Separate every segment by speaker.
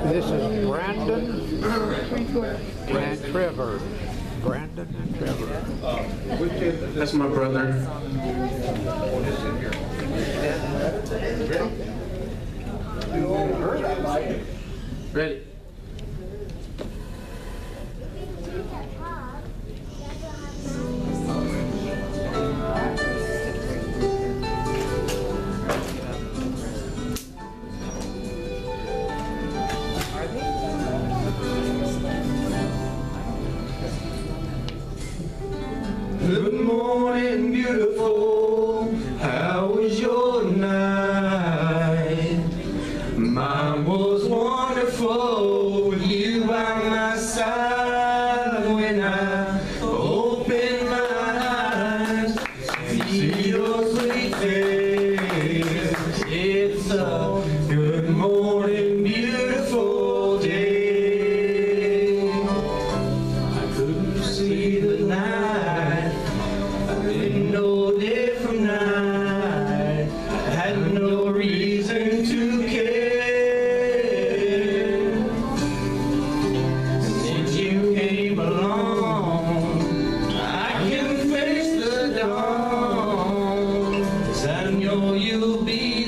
Speaker 1: This is Brandon and Trevor. Brandon and Trevor.
Speaker 2: That's my brother. Ready? Good morning, beautiful. How was your night? Mine was wonderful with you by my side. When I opened my eyes and see your sweet face, it's a good morning, beautiful day. I couldn't see the night, didn't know day from night. I had no reason to care. Since you came along, I can face the dawn, 'cause I know you'll be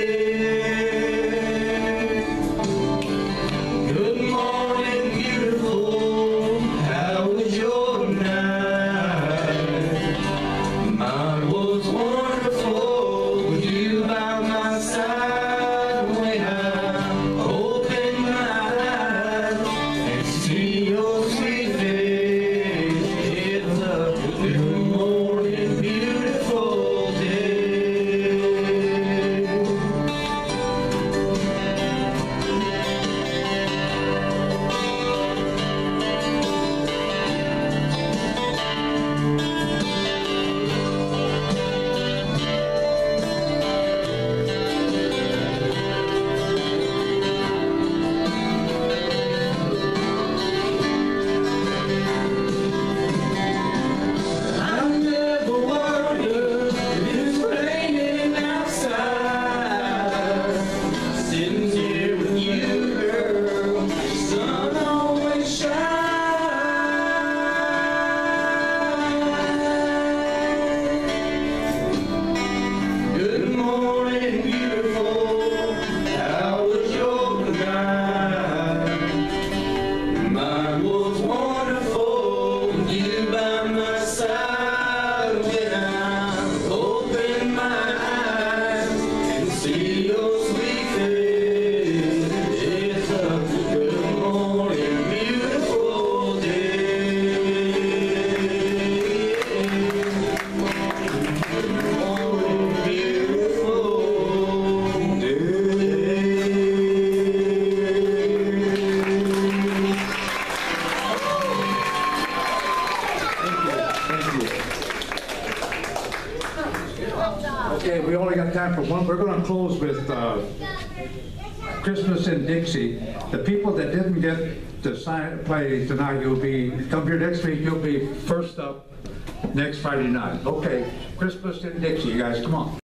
Speaker 2: there. Good morning, beautiful. How was your night? Mine was wonderful with you by my side. When I open my eyes and see your sweet face, it's a good morning, beautiful day. I never wondered if it's raining outside. Sitting here with you, girl, the sun always shines. Good morning, beautiful. How was your night? Mine was wonderful with you by my side. When I open my eyes and see your sweet face, it's a good morning, beautiful day. Good morning, beautiful day.
Speaker 3: Okay, we only got time for one. We're going to close with Christmas in Dixie. The people that didn't get to play tonight, you'll be, come here next week, you'll be first up next Friday night. Okay, Christmas in Dixie, you guys, come on.